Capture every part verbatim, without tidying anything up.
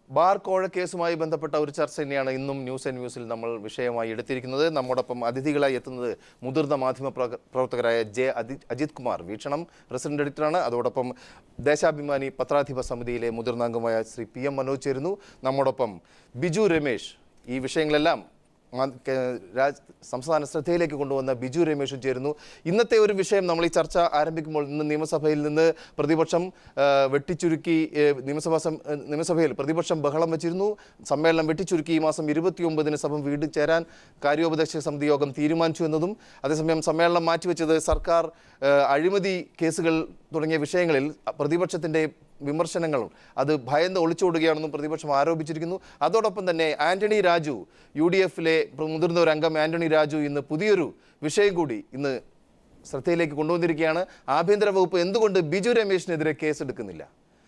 Bar കോഴ കേസുമായി ബന്ധപ്പെട്ട ഒരു ചർച്ച തന്നെയാണ് ഇന്നും ന്യൂസ് ആൻഡ് ന്യൂസിൽ നമ്മൾ വിഷയമായി എടുത്തിരിക്കുന്നത്. നമ്മോടൊപ്പം അതിഥികളായി എത്തുന്നത് മുതിർന്ന മാധ്യമ പ്രവർത്തകരായ ജെ അജിത് കുമാർ, വീക്ഷണം റെസിഡന്റ് എഡിറ്ററാണ്. അതോടൊപ്പം ദേശാഭിമാനി പത്രാധിപ സമിതിയിലെ മുതിർന്ന അംഗമായ ശ്രീ പി എം മനോജ് ചേരുന്നു. നമ്മോടൊപ്പം ബിജു രമേശ്, ഈ വിഷയങ്ങളെല്ലാം സംസ്ഥാന ശ്രദ്ധയിലേക്ക് കൊണ്ടുവന്ന ബിജു രമേശും ചേരുന്നു. ഇന്നത്തെ ഒരു വിഷയം നമ്മൾ ഈ ചർച്ച ആരംഭിക്കുമ്പോൾ ഇന്ന് നിയമസഭയിൽ നിന്ന് പ്രതിപക്ഷം വെട്ടിച്ചുരുക്കി നിയമസഭാ നിയമസഭയിൽ പ്രതിപക്ഷം ബഹളം വെച്ചിരുന്നു. സമ്മേളനം വെട്ടിച്ചുരുക്കി ഈ മാസം ഇരുപത്തിയൊമ്പതിന് സഭ വീണ്ടും ചേരാൻ കാര്യോപദേശക സമിതി യോഗം തീരുമാനിച്ചു എന്നതും, അതേസമയം സമ്മേളനം മാറ്റിവെച്ചത് സർക്കാർ അഴിമതി കേസുകൾ തുടങ്ങിയ വിഷയങ്ങളിൽ പ്രതിപക്ഷത്തിൻ്റെ വിമർശനങ്ങളും അത് ഭയന്ന് ഒളിച്ചോടുകയാണെന്നും പ്രതിപക്ഷം ആരോപിച്ചിരിക്കുന്നു. അതോടൊപ്പം തന്നെ ആന്റണി രാജു, യു ഡി എഫിലെ മുതിർന്ന ഒരു അംഗം ആന്റണി രാജു ഇന്ന് പുതിയൊരു വിഷയം കൂടി ഇന്ന് ശ്രദ്ധയിലേക്ക് കൊണ്ടുവന്നിരിക്കുകയാണ്. ആഭ്യന്തര വകുപ്പ് എന്തുകൊണ്ട് ബിജു രമേശിനെതിരെ കേസെടുക്കുന്നില്ല?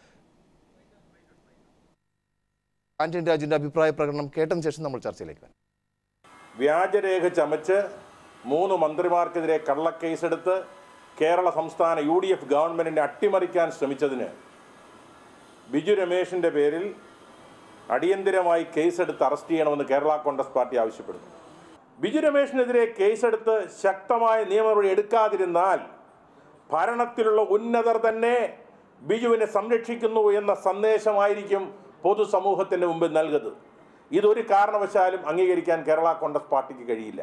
ആന്റണി രാജുവിന്റെ അഭിപ്രായ പ്രകടനം കേട്ടതിന് ശേഷം നമ്മൾ ചർച്ചയിലേക്ക് വരാം. വ്യാജരേഖ ചമച്ച് മൂന്ന് മന്ത്രിമാർക്കെതിരെ കള്ളക്കേസെടുത്ത് കേരള സംസ്ഥാന യു ഡി എഫ് ഗവൺമെന്റിനെ അട്ടിമറിക്കാൻ ശ്രമിച്ചതിന് ബിജു രമേശിൻ്റെ പേരിൽ അടിയന്തിരമായി കേസെടുത്ത് അറസ്റ്റ് ചെയ്യണമെന്ന് കേരള കോൺഗ്രസ് പാർട്ടി ആവശ്യപ്പെടുന്നു. ബിജു രമേശിനെതിരെ കേസെടുത്ത് ശക്തമായ നിയമനടപടി എടുക്കാതിരുന്നാൽ ഭരണത്തിലുള്ള ഉന്നതർ തന്നെ ബിജുവിനെ സംരക്ഷിക്കുന്നു എന്ന സന്ദേശമായിരിക്കും പൊതുസമൂഹത്തിൻ്റെ മുമ്പിൽ നൽകുന്നത്. ഇതൊരു കാരണവശാലും അംഗീകരിക്കാൻ കേരള കോൺഗ്രസ് പാർട്ടിക്ക് കഴിയില്ല.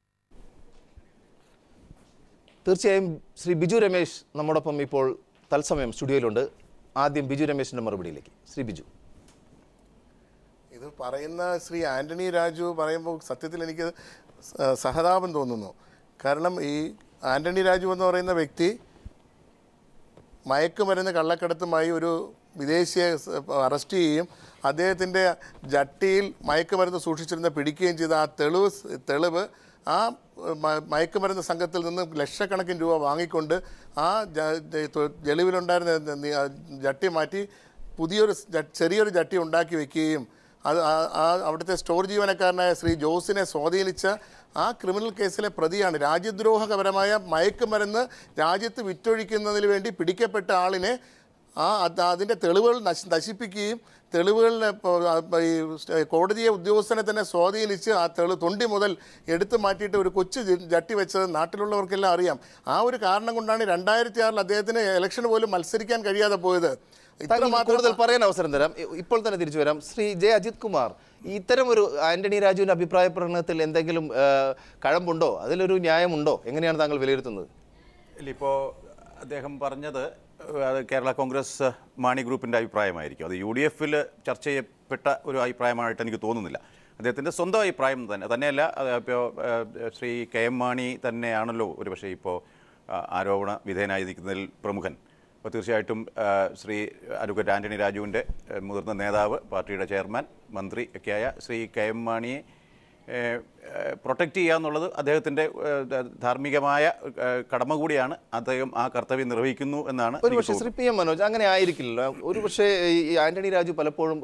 തീർച്ചയായും ശ്രീ ബിജു രമേശ് നമ്മോടൊപ്പം ഇപ്പോൾ തത്സമയം സ്റ്റുഡിയോയിലുണ്ട്. ആദ്യം ബിജു രമേശിന്റെ മറുപടിയിലേക്ക്. ശ്രീ ബിജു, ഇത് പറയുന്ന ശ്രീ ആന്റണി രാജു പറയുമ്പോൾ സത്യത്തിൽ എനിക്ക് സഹതാപം തോന്നുന്നു. കാരണം ഈ ആന്റണി രാജു എന്ന് പറയുന്ന വ്യക്തി മയക്കുമരുന്ന് കള്ളക്കടത്തുമായി ഒരു വിദേശിയെ അറസ്റ്റ് ചെയ്യുകയും അദ്ദേഹത്തിൻ്റെ ജട്ടിയിൽ മയക്കുമരുന്ന് സൂക്ഷിച്ചിരുന്ന പിടിക്കുകയും ചെയ്ത ആ തെളിവ് തെളിവ് ആ മയക്കുമരുന്ന് സംഘത്തിൽ നിന്ന് ലക്ഷക്കണക്കിന് രൂപ വാങ്ങിക്കൊണ്ട് ആ ജളിവിലുണ്ടായിരുന്ന ജട്ടി മാറ്റി പുതിയൊരു ചെറിയൊരു ജട്ടി ഉണ്ടാക്കി വയ്ക്കുകയും അത് ആ അവിടുത്തെ സ്റ്റോർ ജീവനക്കാരനായ ശ്രീ ജോസിനെ സ്വാധീനിച്ച ആ ക്രിമിനൽ കേസിലെ പ്രതിയാണ്. രാജ്യദ്രോഹപരമായ മയക്കുമരുന്ന് രാജ്യത്ത് വിറ്റൊഴിക്കുന്നതിന് വേണ്ടി പിടിക്കപ്പെട്ട ആളിനെ ആ അതിൻ്റെ തെളിവുകൾ നശി നശിപ്പിക്കുകയും തെളിവുകളിനെ ഈ കോടതിയെ ഉദ്യോഗസ്ഥനെ തന്നെ സ്വാധീനിച്ച് ആ തെളി തൊണ്ടി മുതൽ എടുത്തു മാറ്റിയിട്ട് ഒരു കൊച്ചു ജട്ടി വെച്ചത് നാട്ടിലുള്ളവർക്കെല്ലാം അറിയാം. ആ ഒരു കാരണം കൊണ്ടാണ് രണ്ടായിരത്തി ആറിൽ അദ്ദേഹത്തിന് ഇലക്ഷന് പോലും മത്സരിക്കാൻ കഴിയാതെ പോയത്. കൂടുതൽ പറയാൻ അവസരം തരാം. ഇപ്പോൾ തന്നെ തിരിച്ചു വരാം. ശ്രീ ജെ അജിത് കുമാർ, ഇത്തരം ഒരു ആന്റണി രാജുവിന്റെ അഭിപ്രായ പ്രകടനത്തിൽ എന്തെങ്കിലും കഴമ്പുണ്ടോ? അതിലൊരു ന്യായമുണ്ടോ? എങ്ങനെയാണ് താങ്കൾ വിലയിരുത്തുന്നത്? ഇല്ല, ഇപ്പോൾ അദ്ദേഹം പറഞ്ഞത് അത് കേരള കോൺഗ്രസ് മാണി ഗ്രൂപ്പിൻ്റെ അഭിപ്രായമായിരിക്കും. അത് യു ഡി എഫിൽ ചർച്ച ചെയ്യപ്പെട്ട ഒരു അഭിപ്രായമായിട്ട് എനിക്ക് തോന്നുന്നില്ല. അദ്ദേഹത്തിൻ്റെ സ്വന്തം അഭിപ്രായം തന്നെ തന്നെയല്ല. ഇപ്പോൾ ശ്രീ കെ എം മാണി തന്നെയാണല്ലോ ഒരു പക്ഷേ ഇപ്പോൾ ആരോപണ വിധേയനായിരിക്കുന്നതിൽ പ്രമുഖൻ. അപ്പോൾ തീർച്ചയായിട്ടും ശ്രീ അഡ്വക്കേറ്റ് ആന്റണി രാജുവിൻ്റെ മുതിർന്ന നേതാവ്, പാർട്ടിയുടെ ചെയർമാൻ, മന്ത്രി ഒക്കെയായ ശ്രീ കെ എം മാണിയെ പ്രൊട്ടക്റ്റ് ചെയ്യുക എന്നുള്ളത് അദ്ദേഹത്തിൻ്റെ ധാർമ്മികമായ കടമ കൂടിയാണ്. അദ്ദേഹം ആ കർത്തവ്യം നിർവഹിക്കുന്നു എന്നാണ്. ഒരുപക്ഷെ ശ്രീ പി എം മനോജ് അങ്ങനെ ആയിരിക്കില്ലല്ലോ. ഒരുപക്ഷെ ഈ ആന്റണി രാജു പലപ്പോഴും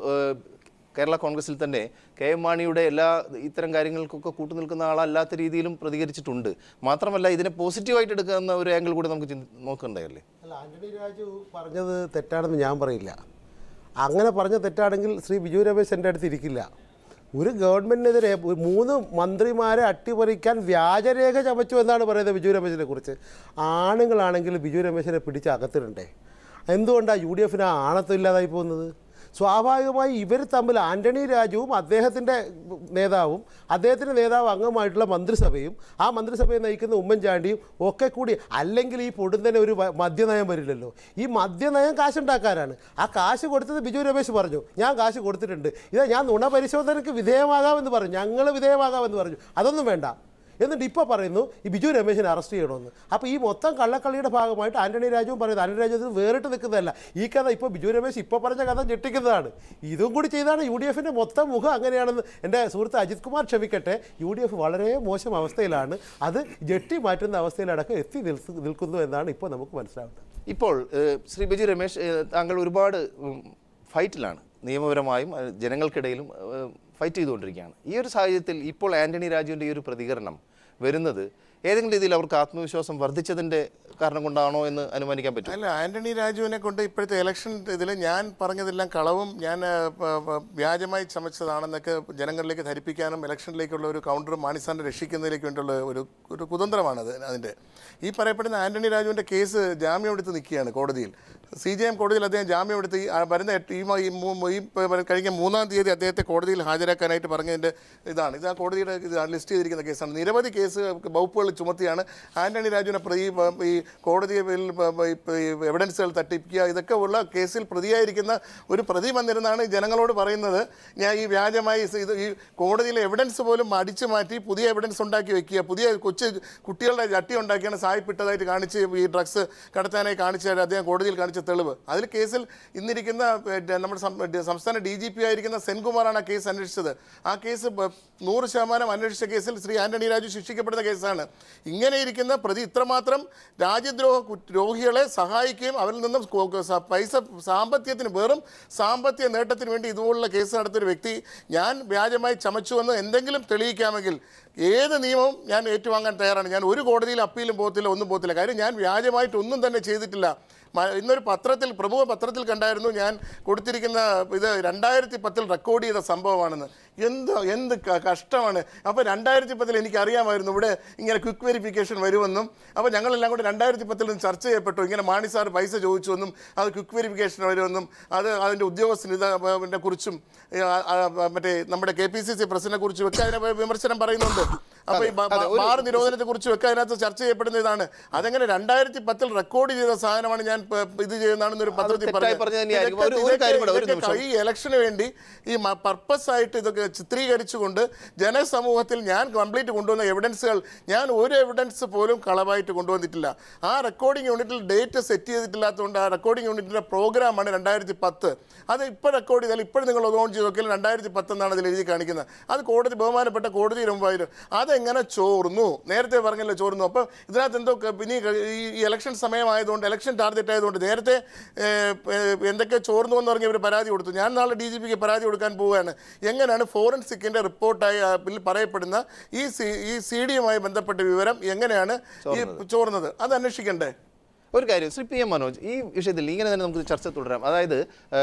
കേരള കോൺഗ്രസിൽ തന്നെ കെ എം മാണിയുടെ എല്ലാ ഇത്തരം കാര്യങ്ങൾക്കൊക്കെ കൂട്ടുനിൽക്കുന്ന ആളല്ലാത്ത രീതിയിലും പ്രതികരിച്ചിട്ടുണ്ട്. മാത്രമല്ല ഇതിനെ പോസിറ്റീവായിട്ട് എടുക്കുന്ന ഒരു ആംഗിൾ കൂടി നമുക്ക് നോക്കണ്ടല്ലേ? അല്ല, ആന്റണി രാജു പറഞ്ഞത് തെറ്റാണെന്ന് ഞാൻ പറയില്ല. അങ്ങനെ പറഞ്ഞ തെറ്റാണെങ്കിൽ ശ്രീ ബിജു രമേശ് എൻ്റെ അടുത്ത് ഇരിക്കില്ല. ഒരു ഗവൺമെൻറ്റിനെതിരെ മൂന്ന് മന്ത്രിമാരെ അട്ടിമറിക്കാൻ വ്യാജരേഖ ചമച്ചു എന്നാണ് പറയുന്നത് ബിജു രമേശിനെ കുറിച്ച്. ആണുങ്ങളാണെങ്കിൽ ബിജു രമേശിനെ പിടിച്ച് അകത്തിടണ്ടേ? എന്തുകൊണ്ടാണ് യു ഡി എഫിന് ആണത്തമില്ലാതായി പോകുന്നത്? സ്വാഭാവികമായി ഇവർ തമ്മിൽ ആന്റണി രാജുവും അദ്ദേഹത്തിൻ്റെ നേതാവും അദ്ദേഹത്തിൻ്റെ നേതാവ് അംഗമായിട്ടുള്ള മന്ത്രിസഭയും ആ മന്ത്രിസഭയെ നയിക്കുന്ന ഉമ്മൻചാണ്ടിയും ഒക്കെ കൂടി, അല്ലെങ്കിൽ ഈ പൊടുന്നതിന് ഒരു മദ്യനയം വരില്ലല്ലോ. ഈ മദ്യനയം കാശുണ്ടാക്കാനാണ്. ആ കാശ് കൊടുത്തത് ബിജു രമേശ് പറഞ്ഞു, ഞാൻ കാശ് കൊടുത്തിട്ടുണ്ട്, ഇതാ ഞാൻ നുണ പരിശോധനയ്ക്ക് വിധേയമാകാമെന്ന് പറഞ്ഞു, ഞങ്ങൾ വിധേയമാകാമെന്ന് പറഞ്ഞു. അതൊന്നും വേണ്ട. എന്നിട്ട് ഇപ്പോൾ പറയുന്നു ഈ ബിജു രമേശിനെ അറസ്റ്റ് ചെയ്യണമെന്ന്. അപ്പോൾ ഈ മൊത്തം കള്ളക്കളിയുടെ ഭാഗമായിട്ട് ആന്റണി രാജുവും പറയുന്നത് ആന്റണി രാജു വേറിട്ട് നിൽക്കുന്നതല്ല. ഈ കഥ ഇപ്പോൾ ബിജു രമേശ് ഇപ്പോൾ പറഞ്ഞ കഥ ഞെട്ടിക്കുന്നതാണ്. ഇതും കൂടി ചെയ്താണ് യു ഡി എഫിൻ്റെ മൊത്തം മുഖം അങ്ങനെയാണെന്ന് എൻ്റെ സുഹൃത്ത് അജിത് കുമാർ ക്ഷമിക്കട്ടെ. യു ഡി എഫ് വളരെ മോശം അവസ്ഥയിലാണ്. അത് ജെട്ടി മാറ്റുന്ന അവസ്ഥയിലടക്കം എത്തി നിൽക്കുന്നു എന്നാണ് ഇപ്പോൾ നമുക്ക് മനസ്സിലാവുന്നത്. ഇപ്പോൾ ശ്രീ ബിജു രമേശ്, താങ്കൾ ഒരുപാട് ഫൈറ്റിലാണ്, നിയമപരമായും ജനങ്ങൾക്കിടയിലും ഫൈറ്റ് ചെയ്തുകൊണ്ടിരിക്കുകയാണ്. ഈ ഒരു സാഹചര്യത്തിൽ ഇപ്പോൾ ആന്റണി രാജുവിൻ്റെ ഈ ഒരു പ്രതികരണം വരുന്നത് ഏതെങ്കിലും രീതിയിൽ അവർക്ക് ആത്മവിശ്വാസം വർദ്ധിച്ചതിൻ്റെ കാരണം കൊണ്ടാണോ എന്ന് അനുമാനിക്കാൻ പറ്റും? അല്ല, ആന്റണി രാജുവിനെ കൊണ്ട് ഇപ്പോഴത്തെ ഇലക്ഷൻ ഇതിൽ ഞാൻ പറഞ്ഞതെല്ലാം കളവും ഞാൻ വ്യാജമായി ചമച്ചതാണെന്നൊക്കെ ജനങ്ങളിലേക്ക് ധരിപ്പിക്കാനും ഇലക്ഷനിലേക്കുള്ള ഒരു കൗണ്ടർ മാണിസാറിനെ രക്ഷിക്കുന്നതിലേക്ക് വേണ്ടിയുള്ള ഒരു ഒരു കുതന്ത്രമാണത്. അതിൻ്റെ ഈ പറയപ്പെടുന്ന ആന്റണി രാജുവിൻ്റെ കേസ് ജാമ്യം എടുത്ത് നിൽക്കുകയാണ് കോടതിയിൽ. സി ജെ എം കോടതിയിൽ അദ്ദേഹം ജാമ്യം എടുത്ത് വരുന്ന ഈ കഴിഞ്ഞ മൂന്നാം തീയതി അദ്ദേഹത്തെ കോടതിയിൽ ഹാജരാക്കാനായിട്ട് പറഞ്ഞതിൻ്റെ ഇതാണ്. ഇത് ആ കോടതിയുടെ ഇത് ലിസ്റ്റ് ചെയ്തിരിക്കുന്ന കേസാണ്. നിരവധി കേസ് വകുപ്പുകൾ ചുമത്തിയാണ് ആന്റണി രാജുവിനെ പ്രതി ഈ കോടതിയിൽ എവിഡൻസുകൾ തട്ടിപ്പിക്കുക ഇതൊക്കെ ഉള്ള കേസിൽ പ്രതിയായിരിക്കുന്ന ഒരു പ്രതി വന്നിരുന്നാണ് ജനങ്ങളോട് പറയുന്നത് ഞാൻ ഈ വ്യാജമായി ഇത് ഈ കോടതിയിലെ എവിഡൻസ് പോലും അടിച്ചു മാറ്റി പുതിയ എവിഡൻസ് ഉണ്ടാക്കി വെക്കുക, പുതിയ കൊച്ചു കുട്ടികളുടെ ചട്ടി ഉണ്ടാക്കിയാണ് സായിപ്പിട്ടതായിട്ട് കാണിച്ച് ഈ ഡ്രഗ്സ് കടത്താനായി കാണിച്ചാൽ അദ്ദേഹം കോടതിയിൽ കാണിച്ച തെളിവ്. അതിൽ കേസിൽ ഇന്നിരിക്കുന്ന നമ്മുടെ സംസ്ഥാന ഡി ജി പി ആയിരിക്കുന്ന സെൻകുമാറാണ് ആ കേസ് അന്വേഷിച്ചത്. ആ കേസ് നൂറ് ശതമാനം അന്വേഷിച്ച കേസിൽ ശ്രീ ആന്റണി രാജു ശിക്ഷിക്കപ്പെടുന്ന കേസാണ്. ഇങ്ങനെ ഇരിക്കുന്ന പ്രതി ഇത്രമാത്രം രാജ്യദ്രോഹ ദ്രോഹികളെ സഹായിക്കുകയും അവരിൽ നിന്നും പൈസ സാമ്പത്തികത്തിന് വെറും സാമ്പത്തിക നേട്ടത്തിന് വേണ്ടി ഇതുപോലുള്ള കേസ് നടത്തിയൊരു വ്യക്തി ഞാൻ വ്യാജമായി ചമച്ചുവെന്ന് എന്തെങ്കിലും തെളിയിക്കാമെങ്കിൽ ഏത് നിയമവും ഞാൻ ഏറ്റുവാങ്ങാൻ തയ്യാറാണ്. ഞാൻ ഒരു കോടതിയിൽ അപ്പീലും പോകത്തില്ല, ഒന്നും പോകത്തില്ല. കാര്യം ഞാൻ വ്യാജമായിട്ട് ഒന്നും തന്നെ ചെയ്തിട്ടില്ല. ഇന്നൊരു പത്രത്തിൽ പ്രമുഖ പത്രത്തിൽ കണ്ടായിരുന്നു ഞാൻ കൊടുത്തിരിക്കുന്ന ഇത് രണ്ടായിരത്തി പത്തിൽ റെക്കോർഡ് ചെയ്ത സംഭവമാണെന്ന്. എന്ത് എന്ത് കഷ്ടമാണ്. അപ്പോൾ രണ്ടായിരത്തി പത്തിൽ എനിക്കറിയാമായിരുന്നു ഇവിടെ ഇങ്ങനെ ക്വിക്ക് വെരിഫിക്കേഷൻ വരുമെന്നും. അപ്പോൾ ഞങ്ങളെല്ലാം കൂടെ രണ്ടായിരത്തി പത്തിൽ നിന്ന് ചർച്ച ചെയ്യപ്പെട്ടു. ഇങ്ങനെ മാണി സാർ പൈസ ചോദിച്ചുവെന്നും അത് ക്വിക്ക് വെരിഫിക്കേഷൻ വരുമെന്നും അത് അതിൻ്റെ ഉദ്യോഗസ്ഥനെ കുറിച്ചും മറ്റേ നമ്മുടെ കെ പി സി സി പ്രസിഡന്റിനെ കുറിച്ചും ഒക്കെ അതിനെ വിമർശനം പറയുന്നുണ്ട്. അപ്പോൾ ഈ ബാർ നിരോധനത്തെ കുറിച്ചും ഒക്കെ അതിനകത്ത് ചർച്ച ചെയ്യപ്പെടുന്ന ഇതാണ്. അതെങ്ങനെ രണ്ടായിരത്തി പത്തിൽ റെക്കോർഡ് ചെയ്ത സാധനമാണ് ഞാൻ ഇത് ചെയ്യുന്നതാണെന്നൊരു പത്രത്തിൽ പറഞ്ഞു. ഈ ഇലക്ഷന് വേണ്ടി ഈ പർപ്പസ് ആയിട്ട് ഇതൊക്കെ ചിത്രീകരിച്ചുകൊണ്ട് ജനസമൂഹത്തിൽ ഞാൻ കംപ്ലീറ്റ് കൊണ്ടുവന്ന എവിഡൻസുകൾ ഞാൻ ഒരു എവിഡൻസ് പോലും കളവായിട്ട് കൊണ്ടുവന്നിട്ടില്ല. ആ റെക്കോർഡിംഗ് യൂണിറ്റിൽ ഡേറ്റ് സെറ്റ് ചെയ്തിട്ടില്ലാത്തതുകൊണ്ട് ആ റെക്കോർഡിംഗ് യൂണിറ്റിൻ്റെ പ്രോഗ്രാമാണ് രണ്ടായിരത്തി പത്ത്. അത് ഇപ്പോൾ റെക്കോർഡ് ചെയ്താൽ ഇപ്പോൾ നിങ്ങൾ ഓൺ ചെയ്ത് നോക്കിയാൽ രണ്ടായിരത്തി പത്ത് എന്നാണ് അതിൽ എഴുതി കാണിക്കുന്നത്. അത് കോടതി ബഹുമാനപ്പെട്ട കോടതിയുടെ മുമ്പായിരുന്നു. അതെങ്ങനെ ചോർന്നു? നേരത്തെ പറഞ്ഞല്ലോ ചോർന്നു. അപ്പം ഇതിനകത്ത് എന്തോ പിന്നെ ഈ ഇലക്ഷൻ സമയമായതുകൊണ്ട് ഇലക്ഷൻ ടാർഗറ്റ് ആയതുകൊണ്ട് നേരത്തെ എന്തൊക്കെ ചോർന്നു എന്ന് പറഞ്ഞ് ഇവർ പരാതി കൊടുത്തു. ഞാൻ നാളെ ഡി ജി പിക്ക് പരാതി കൊടുക്കാൻ പോവുകയാണ്. എങ്ങനെയാണ് ഫോറൻസിക്കിൻ്റെ റിപ്പോർട്ടായി ബിൽ പറയപ്പെടുന്ന ഈ സി ഈ സി ഡിയുമായി ബന്ധപ്പെട്ട വിവരം എങ്ങനെയാണ് ഈ ചോർന്നത്? അത് അന്വേഷിക്കണ്ടേ? ഒരു കാര്യം ശ്രീ പി എം മനോജ്, ഈ വിഷയത്തിൽ ഇങ്ങനെ തന്നെ നമുക്ക് ചർച്ച തുടരാം. അതായത്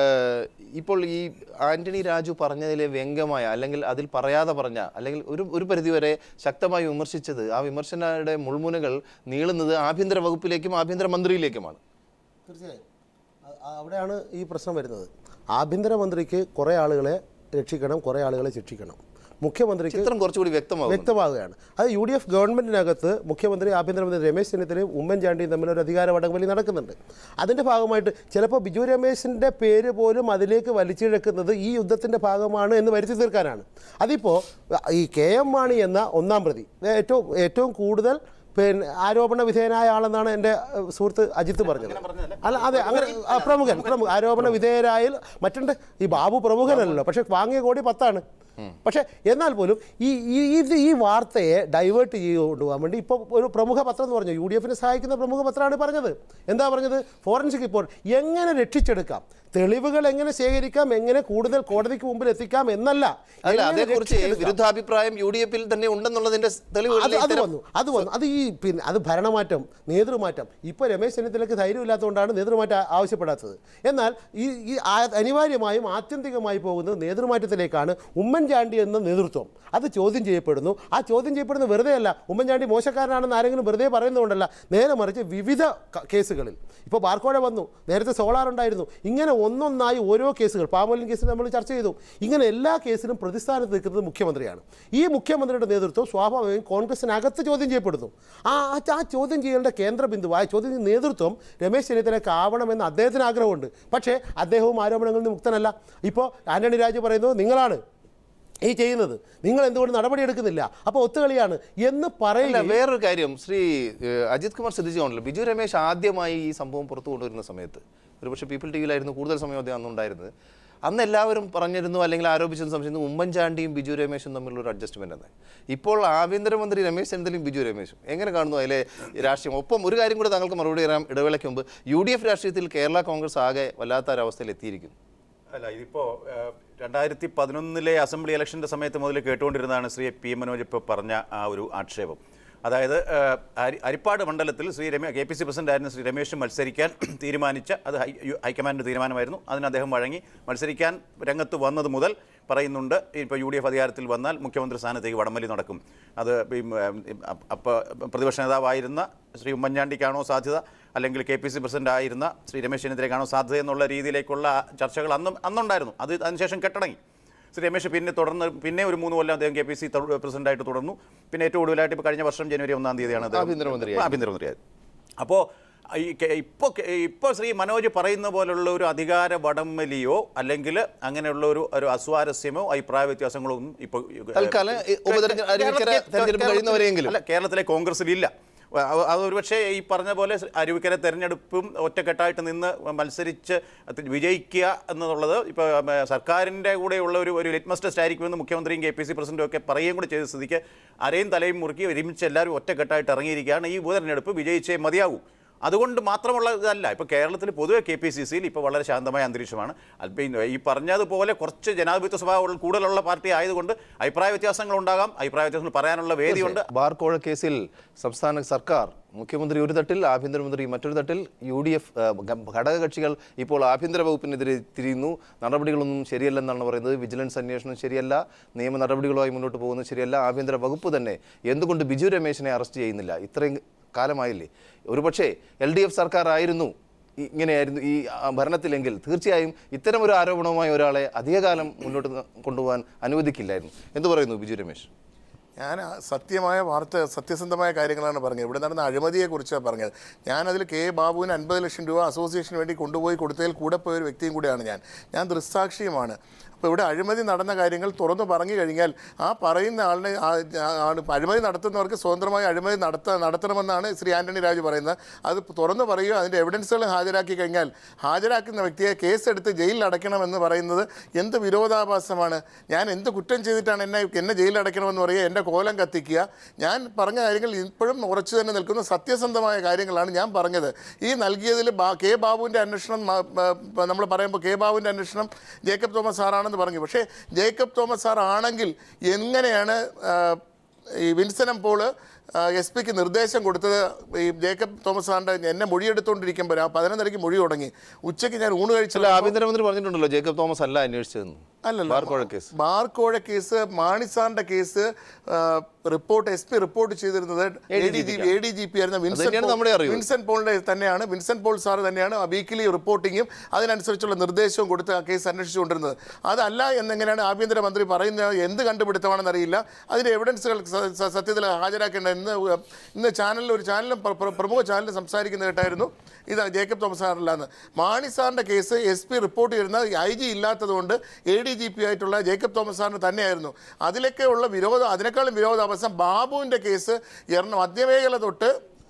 ഇപ്പോൾ ഈ ആന്റണി രാജു പറഞ്ഞതിലെ വ്യംഗ്യമായ അല്ലെങ്കിൽ അതിൽ പറയാതെ പറഞ്ഞ അല്ലെങ്കിൽ ഒരു ഒരു പരിധിവരെ ശക്തമായി വിമർശിച്ചത് ആ വിമർശനയുടെ മുൾമുനകൾ നീളുന്നത് ആഭ്യന്തര വകുപ്പിലേക്കും ആഭ്യന്തരമന്ത്രിയിലേക്കുമാണ്. തീർച്ചയായും അവിടെയാണ് ഈ പ്രശ്നം വരുന്നത്. ആഭ്യന്തരമന്ത്രിക്ക് കുറേ ആളുകളെ രക്ഷിക്കണം, കുറേ ആളുകളെ ശിക്ഷിക്കണം. മുഖ്യമന്ത്രിക്ക് ചിത്രം കുറച്ചുകൂടി വ്യക്തമാകും വ്യക്തമാവുകയാണ്. അത് യു ഡി എഫ് ഗവൺമെൻറ്റിനകത്ത് മുഖ്യമന്ത്രി ആഭ്യന്തരമന്ത്രി രമേശ് ചെന്നിത്തലയും ഉമ്മൻചാണ്ടിയും തമ്മിലൊരു അധികാര വടംവലി നടക്കുന്നുണ്ട്. അതിൻ്റെ ഭാഗമായിട്ട് ചിലപ്പോൾ ബിജു രമേശിൻ്റെ പേര് പോലും അതിലേക്ക് വലിച്ചിഴക്കുന്നത് ഈ യുദ്ധത്തിൻ്റെ ഭാഗമാണ് എന്ന് വരുത്തി തീർക്കാനാണ്. അതിപ്പോൾ ഈ കെ എം മാണി എന്ന ഒന്നാം പ്രതി ഏറ്റവും ഏറ്റവും കൂടുതൽ പിന്നെ ആരോപണ വിധേയനായ ആളെന്നാണ് എൻ്റെ സുഹൃത്ത് അജിത്ത് പറഞ്ഞത്. അല്ല അതെ, അങ്ങനെ പ്രമുഖൻ പ്രമുഖ ആരോപണ വിധേയരായ മറ്റുണ്ട്. ഈ ബാബു പ്രമുഖനല്ലല്ലോ, പക്ഷെ വാങ്ങിയ കോടി പത്താണ്. പക്ഷേ എന്നാൽ പോലും ഈ ഇത് ഈ വാർത്തയെ ഡൈവേർട്ട് ചെയ്ത് കൊണ്ടുപോകാൻ വേണ്ടി ഇപ്പോൾ ഒരു പ്രമുഖ പത്രം എന്ന് പറഞ്ഞു, യു ഡി എഫിനെ സഹായിക്കുന്ന പ്രമുഖ പത്രമാണ് പറഞ്ഞത്. എന്താ പറഞ്ഞത്? ഫോറൻസിക് റിപ്പോർട്ട് എങ്ങനെ രക്ഷിച്ചെടുക്കാം, തെളിവുകൾ എങ്ങനെ ശേഖരിക്കാം, എങ്ങനെ കൂടുതൽ കോടതിക്ക് മുമ്പിൽ എത്തിക്കാം എന്നല്ല. അതേക്കുറിച്ച് വിരുദ്ധാഭിപ്രായം യു ഡി എഫിൽ തന്നെ ഉണ്ടെന്നുള്ളതിന്റെ തെളിവുകൾ അത് വന്നു അത് വന്നു അത് ഈ പിന്നെ അത് ഭരണമാറ്റം, നേതൃമാറ്റം. ഇപ്പോൾ രമേശ് ചെന്നിത്തലയ്ക്ക് ധൈര്യമില്ലാത്തതുകൊണ്ടാണ് നേതൃമാറ്റം ആവശ്യപ്പെടാത്തത്. എന്നാൽ ഈ ഈ അനിവാര്യമായും ആത്യന്തികമായി പോകുന്നത് നേതൃമാറ്റത്തിലേക്കാണ്. ഉമ്മൻചാണ്ടി എന്ന നേതൃത്വം അത് ചോദ്യം ചെയ്യപ്പെടുന്നു. ആ ചോദ്യം ചെയ്യപ്പെടുന്നത് വെറുതെ അല്ല, ഉമ്മൻചാണ്ടി മോശക്കാരനാണെന്ന് ആരെങ്കിലും വെറുതെ പറയുന്നതുകൊണ്ടല്ല, നേരെ മറിച്ച് വിവിധ കേസുകളിൽ ഇപ്പോൾ ബാർക്കോഴ വന്നു, നേരത്തെ സോളാർ ഉണ്ടായിരുന്നു. ഇങ്ങനെ ഒന്നൊന്നായി ഓരോ കേസുകൾ, പാമോലിൻ കേസിൽ നമ്മൾ ചർച്ച ചെയ്തു. ഇങ്ങനെ എല്ലാ കേസിലും പ്രതിസ്ഥാനത്ത് നിൽക്കുന്നത് മുഖ്യമന്ത്രിയാണ്. ഈ മുഖ്യമന്ത്രിയുടെ നേതൃത്വം സ്വാഭാവികമായും കോൺഗ്രസിനകത്ത് ചോദ്യം ചെയ്യപ്പെടുന്നു. ആ ആ ചോദ്യം ചെയ്യേണ്ട കേന്ദ്രബിന്ദു, ആ ചോദ്യം നേതൃത്വം രമേശ് ചെന്നിത്തലയ്ക്ക് ആവണമെന്ന് അദ്ദേഹത്തിന് ആഗ്രഹമുണ്ട്. പക്ഷേ അദ്ദേഹവും ആരോപണങ്ങളിൽ നിന്ന് മുക്തനല്ല. ഇപ്പോൾ ആന്റണി രാജു പറയുന്നത് നിങ്ങളാണ് ഈ ചെയ്യുന്നത്, നിങ്ങൾ എന്തുകൊണ്ട് നടപടിയെടുക്കുന്നില്ല, അപ്പോൾ ഒത്തുകളിയാണ് എന്ന് പറയുന്ന വേറൊരു കാര്യം ശ്രീ അജിത് കുമാർ ശ്രദ്ധിച്ചുകൊണ്ടല്ലോ, ബിജു രമേശ് ആദ്യമായി ഈ സംഭവം പുറത്തു കൊണ്ടുവരുന്ന സമയത്ത് ഒരുപക്ഷെ പീപ്പിൾ ടി വിയിലായിരുന്നു കൂടുതൽ സമയം അദ്ദേഹം അന്നുണ്ടായിരുന്നത്. അന്ന് എല്ലാവരും പറഞ്ഞിരുന്നു അല്ലെങ്കിൽ ആരോപിച്ചെന്ന് സംശയിക്കുന്നു ഉമ്മൻചാണ്ടിയും ബിജു രമേശും തമ്മിലുള്ള ഒരു അഡ്ജസ്റ്റ്മെന്റ് എന്ന്. ഇപ്പോൾ ആഭ്യന്തരമന്ത്രി രമേശ് ചെന്നിത്തലയും ബിജു രമേശും എങ്ങനെ കാണുന്നു അതിലെ രാഷ്ട്രീയം? ഒപ്പം ഒരു കാര്യം കൂടെ താങ്കൾക്ക് മറുപടി തരാം ഇടവേളയ്ക്ക് മുമ്പ്, യു ഡി എഫ് രാഷ്ട്രീയത്തിൽ കേരള കോൺഗ്രസ് ആകെ വല്ലാത്ത ഒരവസ്ഥയിൽ എത്തിയിരിക്കുന്നു. അല്ല, ഇതിപ്പോൾ രണ്ടായിരത്തി പതിനൊന്നിലെ അസംബ്ലി ഇലക്ഷൻ്റെ സമയത്ത് മുതൽ കേട്ടുകൊണ്ടിരുന്നതാണ് ശ്രീ പി എം മനോജ് ഇപ്പോൾ പറഞ്ഞ ആ ഒരു ആക്ഷേപം. അതായത് അരിപ്പാട് മണ്ഡലത്തിൽ Shri Ramesh K P C പ്രസിഡന്റായിരുന്ന ശ്രീ രമേശ് മത്സരിക്കാൻ തീരുമാനിച്ച അത് ഹൈക്കമാൻഡിൻ്റെ തീരുമാനമായിരുന്നു. അതിന് അദ്ദേഹം വഴങ്ങി മത്സരിക്കാൻ രംഗത്ത് വന്നത് മുതൽ പറയുന്നുണ്ട് ഇപ്പോൾ യു ഡി എഫ് അധികാരത്തിൽ വന്നാൽ മുഖ്യമന്ത്രി സ്ഥാനത്തേക്ക് വടംവലി നടക്കും. അത് അപ്പോൾ പ്രതിപക്ഷ നേതാവായിരുന്ന ശ്രീ ഉമ്മൻചാണ്ടിക്കാണോ സാധ്യത, അല്ലെങ്കിൽ കെ പി സി പ്രസിഡന്റ് ആയിരുന്ന ശ്രീ രമേശ് ചെന്നിത്തലയ്ക്കാണോ സാധ്യത എന്നുള്ള രീതിയിലേക്കുള്ള ചർച്ചകൾ അന്നും അന്നുണ്ടായിരുന്നു. അത് അതിനുശേഷം കെട്ടടങ്ങി. ശ്രീ രമേശ് പിന്നെ തുടർന്ന് പിന്നെ ഒരു മൂന്ന് കൊല്ലം അദ്ദേഹം കെ പി സി പ്രസിഡന്റായിട്ട് തുടർന്നു. പിന്നെ ഏറ്റവും കൂടുതലായിട്ട് ഇപ്പോൾ കഴിഞ്ഞ വർഷം ജനുവരി ഒന്നാം തീയതിയാണ് ആഭ്യന്തരമന്ത്രി ആഭ്യന്തരമന്ത്രിയായത്. അപ്പോൾ ഇപ്പോൾ ഇപ്പോൾ ശ്രീ മനോജ് പറയുന്ന പോലുള്ള ഒരു അധികാര വടംവലിയോ അല്ലെങ്കിൽ അങ്ങനെയുള്ള ഒരു ഒരു അസ്വാരസ്യമോ അഭിപ്രായ വ്യത്യാസങ്ങളോ ഒന്നും ഇപ്പോൾ അല്ല കേരളത്തിലെ കോൺഗ്രസിലില്ല. അതൊരു പക്ഷേ ഈ പറഞ്ഞ പോലെ അരുവിക്കര തെരഞ്ഞെടുപ്പും ഒറ്റക്കെട്ടായിട്ട് നിന്ന് മത്സരിച്ച് വിജയിക്കുക എന്നുള്ളത് ഇപ്പോൾ സർക്കാരിൻ്റെ കൂടെയുള്ള ഒരു ഒരു ലിറ്റ്മസ് ടെസ്റ്റ് ആയിരിക്കുമെന്ന് മുഖ്യമന്ത്രിയും കെ പി സി പ്രസിഡന്റും ഒക്കെ പറയുകയും കൂടെ ചെയ്ത സ്ഥിതിക്ക് അരയും തലയും മുറുക്കി ഒരുമിച്ച് എല്ലാവരും ഒറ്റക്കെട്ടായിട്ട് ഇറങ്ങിയിരിക്കുകയാണ്. ഈ ഉപതെരഞ്ഞെടുപ്പ് വിജയിച്ചേ മതിയാകൂ. അതുകൊണ്ട് മാത്രമുള്ള ഇതല്ല. ഇപ്പോൾ കേരളത്തിൽ പൊതുവെ കെ പി സി സിയിൽ ഇപ്പോൾ വളരെ ശാന്തമായ അന്തരീക്ഷമാണ്. അല്പം ഈ പറഞ്ഞതുപോലെ കുറച്ച് ജനാധിപത്യ സ്വഭാവം കൂടുതലുള്ള പാർട്ടി ആയതുകൊണ്ട് അഭിപ്രായ വ്യത്യാസങ്ങൾ ഉണ്ടാകാം. അഭിപ്രായ വ്യത്യാസങ്ങൾ പറയാനുള്ള വേദിയുണ്ട്. ബാർ കോഴ കേസിൽ സംസ്ഥാന സർക്കാർ മുഖ്യമന്ത്രി ഒരു തട്ടിൽ, ആഭ്യന്തരമന്ത്രി മറ്റൊരു തട്ടിൽ, യു ഡി എഫ് ഘടകകക്ഷികൾ ഇപ്പോൾ ആഭ്യന്തര വകുപ്പിനെതിരെ തിരിയുന്നു. നടപടികളൊന്നും ശരിയല്ലെന്നാണ് പറയുന്നത്. വിജിലൻസ് അന്വേഷണം ശരിയല്ല, നിയമ നടപടികളുമായി മുന്നോട്ട് പോകുന്നത് ശരിയല്ല. ആഭ്യന്തര വകുപ്പ് തന്നെ എന്തുകൊണ്ട് ബിജു രമേശിനെ അറസ്റ്റ് ചെയ്യുന്നില്ല? ഇത്രയും കാലമായില്ലേ? ഒരുപക്ഷേ എൽ ഡി എഫ് സർക്കാർ ആയിരുന്നു ഇങ്ങനെയായിരുന്നു ഈ ഭരണത്തിലെങ്കിൽ തീർച്ചയായും ഇത്തരമൊരു ആരോപണവുമായി ഒരാളെ അധികകാലം മുന്നോട്ട് കൊണ്ടുപോകാൻ അനുവദിക്കില്ലായിരുന്നു. എന്തു പറയുന്നു ബിജു രമേശ്? ഞാൻ സത്യമായ വാർത്ത സത്യസന്ധമായ കാര്യങ്ങളാണ് പറഞ്ഞത്. ഇവിടെ നടന്ന അഴിമതിയെക്കുറിച്ചാണ് പറഞ്ഞത്. ഞാനതിൽ കെ ബാബുവിന് അൻപത് ലക്ഷം രൂപ അസോസിയേഷന് വേണ്ടി കൊണ്ടുപോയി കൊടുത്തതിൽ കൂടെ പോയ ഒരു വ്യക്തിയും കൂടെയാണ് ഞാൻ ഞാൻ ദൃക്സാക്ഷിയുമാണ്. അപ്പോൾ ഇവിടെ അഴിമതി നടന്ന കാര്യങ്ങൾ തുറന്നു പറഞ്ഞു കഴിഞ്ഞാൽ ആ പറയുന്ന ആളിനെ അഴിമതി നടത്തുന്നവർക്ക് സ്വതന്ത്രമായി അഴിമതി നടത്ത നടത്തണമെന്നാണ് ശ്രീ ആന്റണി രാജു പറയുന്നത്. അത് തുറന്നു പറയുക, അതിൻ്റെ എവിഡൻസുകൾ ഹാജരാക്കി കഴിഞ്ഞാൽ ഹാജരാക്കുന്ന വ്യക്തിയെ കേസെടുത്ത് ജയിലിൽ അടയ്ക്കണമെന്ന് പറയുന്നത് എന്ത് വിരോധാഭാസമാണ്? ഞാൻ എന്ത് കുറ്റം ചെയ്തിട്ടാണ് എന്നെ എന്നെ ജയിലിൽ അടയ്ക്കണമെന്ന് പറയുക, എൻ്റെ കോലം കത്തിക്കുക? ഞാൻ പറഞ്ഞ കാര്യങ്ങൾ ഇപ്പോഴും ഉറച്ചു തന്നെ നിൽക്കുന്ന സത്യസന്ധമായ കാര്യങ്ങളാണ് ഞാൻ പറഞ്ഞത്. ഈ നൽകിയതിൽ കെ ബാബുവിൻ്റെ അന്വേഷണം നമ്മൾ പറയുമ്പോൾ കെ ബാബുവിൻ്റെ അന്വേഷണം ജേക്കബ് തോമസ് സാറാണ് പറഞ്ഞു. പക്ഷേ ജേക്കബ് തോമസ് സാർ ആണെങ്കിൽ എങ്ങനെയാണ് ഈ വിൻസനം പോള് എസ് പിക്ക് നിർദ്ദേശം കൊടുത്തത്? ഈ ജേക്കബ് തോമസ് സാറിൻ്റെ എന്നെ മൊഴിയെടുത്തുകൊണ്ടിരിക്കുമ്പോൾ ആ പതിനൊന്നരയ്ക്ക് മൊഴി തുടങ്ങി. ഉച്ചയ്ക്ക് ഞാൻ ഊണ് കഴിച്ചില്ല. ആഭ്യന്തരമന്ത്രി പറഞ്ഞിട്ടുണ്ടല്ലോ ജേക്കബ് തോമസ് അല്ല അന്വേഷിച്ചതെന്ന്. അല്ലല്ല, ബാർക്കോഴ കേസ് മാണിസാറിന്റെ case report S P report ചെയ്തിരുന്നത് എ ഡി ജി പി ആയിരുന്ന വിൻസെന്റ് പോളിന്റെ തന്നെയാണ്. വിൻസെന്റ് പോൾ സാർ തന്നെയാണ് വീക്കിലി റിപ്പോർട്ടിങ്ങും അതിനനുസരിച്ചുള്ള നിർദ്ദേശവും കൊടുത്ത് ആ കേസ് അന്വേഷിച്ചുകൊണ്ടിരുന്നത്. അതല്ല എന്നെങ്ങനെയാണ് ആഭ്യന്തരമന്ത്രി പറയുന്നത്? എന്ത് കണ്ടുപിടുത്തമാണെന്ന് അറിയില്ല. അതിന്റെ എവിഡൻസുകൾ സത്യത്തിൽ ഹാജരാക്കേണ്ട ഇന്ന് ഇന്ന് ചാനലിൽ ഒരു ചാനലും പ്രമുഖ ചാനലിൽ സംസാരിക്കുന്ന കേട്ടായിരുന്നു ഇത് ജേക്കബ് തോമസ് സാറില്ലാന്ന്. മാണി സാറിൻ്റെ കേസ് എസ് പി റിപ്പോർട്ട് ചെയ്യുന്ന ഐ ജി ഇല്ലാത്തതുകൊണ്ട് എ ഡി ജി പി ആയിട്ടുള്ള ജേക്കബ് തോമസ് സാറിന് തന്നെയായിരുന്നു. അതിലൊക്കെ ഉള്ള വിരോധം, അതിനേക്കാളും വിരോധാഭാസം ബാബുവിൻ്റെ കേസ് എറണ മധ്യമേഖല തൊട്ട്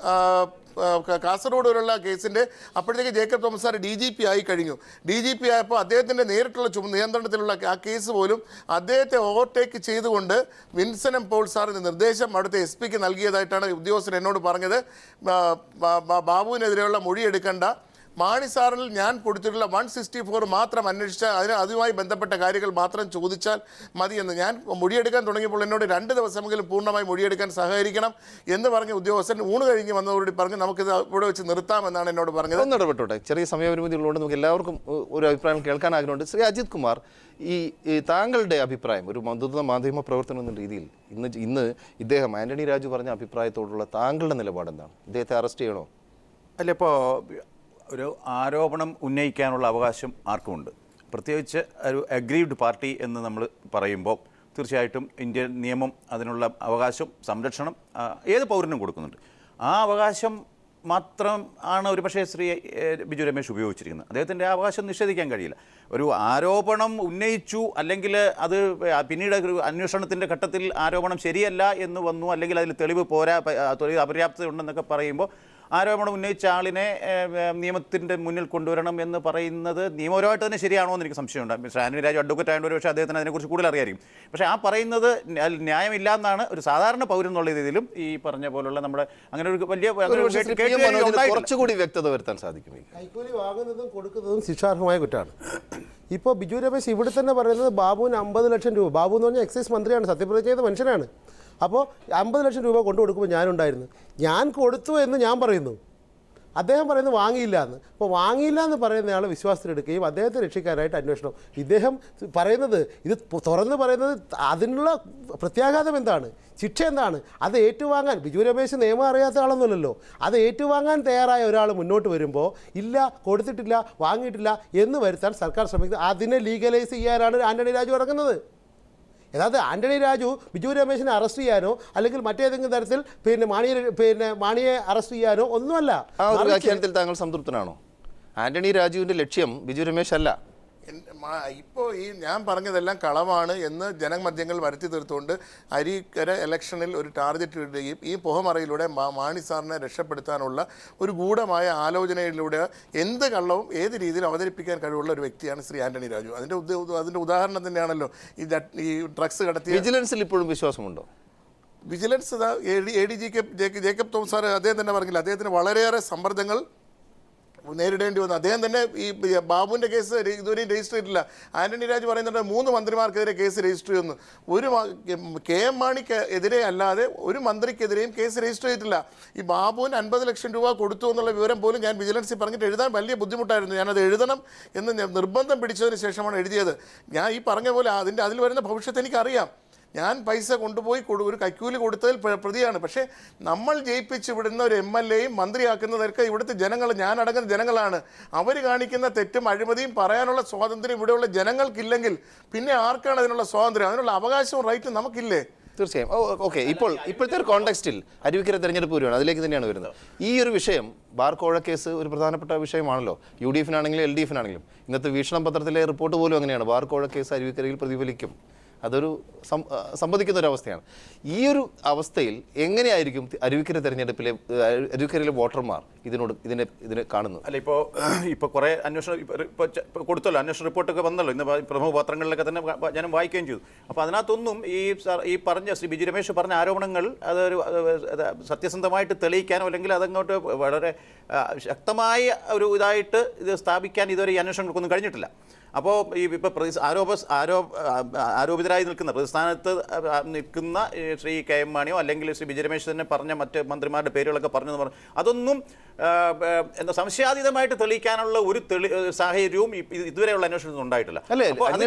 കാസർഗോഡ് വരെയുള്ള കേസിൻ്റെ അപ്പോഴത്തേക്ക് Jacob Thomas sir D G P ആയി കഴിഞ്ഞു. ഡി ജി പി ആയപ്പോൾ അദ്ദേഹത്തിൻ്റെ നേരിട്ടുള്ള ചുമ നിയന്ത്രണത്തിലുള്ള ആ കേസ് പോലും അദ്ദേഹത്തെ ഓവർടേക്ക് ചെയ്തുകൊണ്ട് വിൻസനം പോൾ സാറിന് നിർദ്ദേശം അവിടുത്തെ എസ് പിക്ക് നൽകിയതായിട്ടാണ് ഉദ്യോഗസ്ഥൻ എന്നോട് പറഞ്ഞത്. ബാബുവിനെതിരെയുള്ള മൊഴിയെടുക്കേണ്ട, മാണി സാറിൽ ഞാൻ കൊടുത്തിട്ടുള്ള വൺ സിക്സ്റ്റി ഫോർ മാത്രം അന്വേഷിച്ചാൽ അതിന് അതുമായി ബന്ധപ്പെട്ട കാര്യങ്ങൾ മാത്രം ചോദിച്ചാൽ മതിയെന്ന്. ഞാൻ മൊഴിയെടുക്കാൻ തുടങ്ങിയപ്പോൾ എന്നോട് രണ്ട് ദിവസമെങ്കിലും പൂർണ്ണമായി മൊഴിയെടുക്കാൻ സഹകരിക്കണം എന്ന് പറഞ്ഞ ഉദ്യോഗസ്ഥൻ ഊണ് കഴിഞ്ഞ് വന്നതോടുകൂടി പറഞ്ഞ് നമുക്കിത് ഇവിടെ വെച്ച് നിർത്താമെന്നാണ് എന്നോട് പറഞ്ഞത്. ഒന്ന് ഇടപെട്ടോട്ടെ, ചെറിയ സമയപരിമിതി ഉള്ളതുകൊണ്ട് നമുക്ക് എല്ലാവർക്കും ഒരു അഭിപ്രായം കേൾക്കാൻ ആഗ്രഹമുണ്ട്. ശ്രീ അജിത് കുമാർ, ഈ താങ്കളുടെ അഭിപ്രായം ഒരു മുതിർന്ന മാധ്യമ പ്രവർത്തനം എന്ന രീതിയിൽ ഇന്ന് ഇന്ന് ഇദ്ദേഹം ആന്റണി രാജു പറഞ്ഞ അഭിപ്രായത്തോടുള്ള താങ്കളുടെ നിലപാട് എന്താണ്? ഇദ്ദേഹത്തെ അറസ്റ്റ് ചെയ്യണോ? അല്ല, ഇപ്പോൾ ഒരു ആരോപണം ഉന്നയിക്കാനുള്ള അവകാശം ആർക്കുമുണ്ട്. പ്രത്യേകിച്ച് ഒരു അഗ്രീവ്ഡ് പാർട്ടി എന്ന് നമ്മൾ പറയുമ്പോൾ തീർച്ചയായിട്ടും ഇന്ത്യൻ നിയമം അതിനുള്ള അവകാശം സംരക്ഷണം ഏത് പൗരനും കൊടുക്കുന്നുണ്ട്. ആ അവകാശം മാത്രം ആണ് ഒരു പക്ഷേ ശ്രീ ബിജു രമേശ് ഉപയോഗിച്ചിരിക്കുന്നത്. അദ്ദേഹത്തിൻ്റെ അവകാശം നിഷേധിക്കാൻ കഴിയില്ല. ഒരു ആരോപണം ഉന്നയിച്ചു, അല്ലെങ്കിൽ അത് പിന്നീട് ഒരു അന്വേഷണത്തിൻ്റെ ഘട്ടത്തിൽ ആരോപണം ശരിയല്ല എന്ന് വന്നു, അല്ലെങ്കിൽ അതിൽ തെളിവ് പോരാ, തെളിവ് അപര്യാപ്തത ഉണ്ടെന്നൊക്കെ പറയുമ്പോൾ ആരോപണം ഉന്നയിച്ച ആളിനെ നിയമത്തിൻ്റെ മുന്നിൽ കൊണ്ടുവരണം എന്ന് പറയുന്നത് നിയമപരമായിട്ട് തന്നെ ശരിയാണോ എന്ന് എനിക്ക് സംശയമുണ്ട്. മിസ്റ്റർ ആന്റണി രാജു അഡ്വക്കേറ്റ് ആയതുകൊണ്ട് പക്ഷേ അദ്ദേഹത്തിന് അതിനെക്കുറിച്ച് കൂടുതൽ അറിയായിരിക്കും. പക്ഷേ ആ പറയുന്നത് ന്യായമില്ല എന്നാണ് ഒരു സാധാരണ പൗരൻ എന്നുള്ള രീതിയിലും ഈ പറഞ്ഞ പോലുള്ള നമ്മുടെ അങ്ങനെ ഒരു വലിയ കുറച്ചുകൂടി വ്യക്തത വരുത്താൻ സാധിക്കും. കൈക്കൂലി വാങ്ങുന്നതും കൊടുക്കുന്നതും ശിക്ഷാർഹമായ കുറ്റമാണ്. ഇപ്പോൾ ബിജു രമേശ് ഇവിടെ തന്നെ പറയുന്നത് ബാബുവിന് അമ്പത് ലക്ഷം രൂപ, ബാബു എന്ന് പറഞ്ഞാൽ എക്സൈസ് മന്ത്രിയാണ്, സത്യപ്രതിജ്ഞ ചെയ്ത മനുഷ്യനാണ്. അപ്പോൾ അമ്പത് ലക്ഷം രൂപ കൊണ്ടു കൊടുക്കുമ്പോൾ ഞാനുണ്ടായിരുന്നു. ഞാൻ കൊടുത്തു എന്ന് ഞാൻ പറയുന്നു, അദ്ദേഹം പറയുന്നത് വാങ്ങിയില്ല എന്ന്. അപ്പോൾ വാങ്ങിയില്ല എന്ന് പറയുന്നയാൾ വിശ്വാസത്തിലെടുക്കുകയും അദ്ദേഹത്തെ രക്ഷിക്കാനായിട്ട് അന്വേഷണം. ഇദ്ദേഹം പറയുന്നത് ഇത് തുറന്ന് പറയുന്നത് അതിനുള്ള പ്രത്യാഘാതം എന്താണ്, ശിക്ഷ എന്താണ്, അത് ഏറ്റുവാങ്ങാൻ ബിജു രമേശ് നിയമം അറിയാത്ത ആളൊന്നുമല്ലല്ലോ. അത് ഏറ്റുവാങ്ങാൻ തയ്യാറായ ഒരാൾ മുന്നോട്ട് വരുമ്പോൾ ഇല്ല കൊടുത്തിട്ടില്ല വാങ്ങിയിട്ടില്ല എന്ന് വരുത്താൻ സർക്കാർ ശ്രമിക്കുന്നത്. അതിനെ ലീഗലൈസ് ചെയ്യാനാണ് ആന്റണി രാജു ഇറങ്ങുന്നത്. യഥാർത്ഥ ആന്റണി രാജു ബിജു രമേശിനെ അറസ്റ്റ് ചെയ്യാനോ അല്ലെങ്കിൽ മറ്റേതെങ്കിലും തരത്തിൽ പിന്നെ മാണിയെ പിന്നെ മാണിയെ അറസ്റ്റ് ചെയ്യാനോ ഒന്നുമല്ല. ആ ഒരു വ്യാഖ്യാനത്തിൽ താങ്കൾ സംതൃപ്തനാണോ? ആന്റണി രാജുവിന്റെ ലക്ഷ്യം ബിജു രമേശ് അല്ല. ഇപ്പോൾ ഈ ഞാൻ പറഞ്ഞതെല്ലാം കളവാണ് എന്ന് ജനമധ്യങ്ങൾ വരുത്തി തീർത്തുകൊണ്ട് അരീക്കര ഇലക്ഷനിൽ ഒരു ടാർഗറ്റ് ഇടുകയും ഈ പുഹമറയിലൂടെ മാണി സാറിനെ രക്ഷപ്പെടുത്താനുള്ള ഒരു ഗൂഢമായ ആലോചനയിലൂടെ എന്ത് കള്ളവും ഏത് രീതിയിൽ അവതരിപ്പിക്കാൻ കഴിവുള്ള ഒരു വ്യക്തിയാണ് ശ്രീ ആന്റണി രാജു. അതിൻ്റെ അതിൻ്റെ ഉദാഹരണം തന്നെയാണല്ലോ ഈ ഈ ഡ്രഗ്സ് കടത്തി. വിജിലൻസിൽ ഇപ്പോഴും വിശ്വാസമുണ്ടോ? Vigilance A D G K Jacob Thomas sir അദ്ദേഹം തന്നെ പറഞ്ഞില്ല, അദ്ദേഹത്തിന് വളരെയേറെ സമ്മർദ്ദങ്ങൾ നേരിടേണ്ടി വന്നു. അദ്ദേഹം തന്നെ ഈ ബാബുവിൻ്റെ കേസ് ഇതുവരെയും രജിസ്റ്റർ ചെയ്തിട്ടില്ല. ആന്റണി രാജു പറയുന്നുണ്ട് മൂന്ന് മന്ത്രിമാർക്കെതിരെ കേസ് രജിസ്റ്റർ ചെയ്യുന്നു. ഒരു കെ എം മാണിക്ക് എതിരെ അല്ലാതെ ഒരു മന്ത്രിക്കെതിരെയും കേസ് രജിസ്റ്റർ ചെയ്തിട്ടില്ല. ഈ ബാബുവിന് അൻപത് ലക്ഷം രൂപ കൊടുത്തു എന്നുള്ള വിവരം പോലും ഞാൻ വിജിലൻസിൽ പറഞ്ഞിട്ട് എഴുതാൻ വലിയ ബുദ്ധിമുട്ടായിരുന്നു. ഞാനത് എഴുതണം എന്ന് നിർബന്ധം പിടിച്ചതിന് ശേഷമാണ് എഴുതിയത്. ഞാൻ ഈ പറഞ്ഞ പോലെ അതിൻ്റെ അതിൽ വരുന്ന ഭവിഷ്യത്ത് എനിക്കറിയാം. ഞാൻ പൈസ കൊണ്ടുപോയി ഒരു കൈക്കൂലി കൊടുത്തതിൽ പ്രതിയാണ്. പക്ഷേ നമ്മൾ ജയിപ്പിച്ച് വിടുന്ന ഒരു എം എൽ എയും മന്ത്രിയാക്കുന്നതൊക്കെ ഇവിടുത്തെ ജനങ്ങൾ, ഞാനടങ്ങുന്ന ജനങ്ങളാണ്. അവർ കാണിക്കുന്ന തെറ്റും അഴിമതിയും പറയാനുള്ള സ്വാതന്ത്ര്യം ഇവിടെയുള്ള ജനങ്ങൾക്കില്ലെങ്കിൽ പിന്നെ ആർക്കാണ് അതിനുള്ള സ്വാതന്ത്ര്യം? അതിനുള്ള അവകാശവും റൈറ്റും നമുക്കില്ലേ? തീർച്ചയായും. ഓക്കെ, ഇപ്പോൾ ഇപ്പോഴത്തെ ഒരു കോണ്ടെക്സ്റ്റിൽ അരുവിക്കര തെരഞ്ഞെടുപ്പ് വരുവാണ്, അതിലേക്ക് തന്നെയാണ് വരുന്നത്. ഈ ഒരു വിഷയം ബാർ കോഴ കേസ് ഒരു പ്രധാനപ്പെട്ട വിഷയമാണല്ലോ. യു ഡി എഫിനാണെങ്കിലും എൽ ഡി എഫിനാണെങ്കിലും. ഇന്നത്തെ വീക്ഷണം പത്രത്തിലെ റിപ്പോർട്ട് പോലും അങ്ങനെയാണ്, ബാർ കോഴ കേസ് അരുവിക്കരയിൽ പ്രതിഫലിക്കും. അതൊരു സംവദിക്കുന്ന ഒരവസ്ഥയാണ്. ഈ ഒരു അവസ്ഥയിൽ എങ്ങനെയായിരിക്കും അരുവിക്കര തെരഞ്ഞെടുപ്പിലെ അരുവിക്കരയിലെ വോട്ടർമാർ ഇതിനോട് ഇതിനെ ഇതിനെ കാണുന്നത്? അല്ല, ഇപ്പോൾ ഇപ്പോൾ കുറേ അന്വേഷണം ഇപ്പോൾ കൊടുത്തല്ലോ, അന്വേഷണ റിപ്പോർട്ടൊക്കെ വന്നല്ലോ, ഇന്ന് പ്രമുഖ പത്രങ്ങളിലൊക്കെ തന്നെ ഞാൻ വായിക്കുകയും ചെയ്തു. അപ്പോൾ അതിനകത്തൊന്നും ഈ ഈ പറഞ്ഞ ശ്രീ ബിജു രമേശ് പറഞ്ഞ ആരോപണങ്ങൾ അതൊരു സത്യസന്ധമായിട്ട് തെളിയിക്കാനോ അല്ലെങ്കിൽ അതങ്ങോട്ട് വളരെ ശക്തമായ ഒരു ഇതായിട്ട് ഇത് സ്ഥാപിക്കാൻ ഇതുവരെ ഈ അന്വേഷണങ്ങൾക്കൊന്നും കഴിഞ്ഞിട്ടില്ല. അപ്പോൾ ഈ ഇപ്പോൾ പ്രതി ആരോപ ആരോപ ആരോപിതരായി നിൽക്കുന്ന പ്രതിസ്ഥാനത്ത് നിൽക്കുന്ന ശ്രീ കെ എം മാണിയോ അല്ലെങ്കിൽ ശ്രീ ബിജു രമേശ് തന്നെ പറഞ്ഞ മറ്റ് മന്ത്രിമാരുടെ പേരുകളൊക്കെ പറഞ്ഞെന്ന് പറഞ്ഞു, അതൊന്നും എന്താ സംശയാതീതമായിട്ട് തെളിയിക്കാനുള്ള ഒരു തെളി സാഹചര്യവും ഇതുവരെയുള്ള അന്വേഷണത്തിൽ ഉണ്ടായിട്ടില്ല. അല്ലേ,